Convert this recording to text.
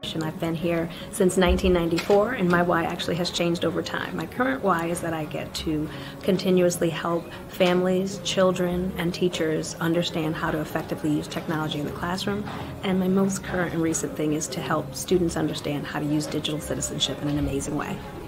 I've been here since 1994, and my why actually has changed over time. My current why is that I get to continuously help families, children, and teachers understand how to effectively use technology in the classroom. And my most current and recent thing is to help students understand how to use digital citizenship in an amazing way.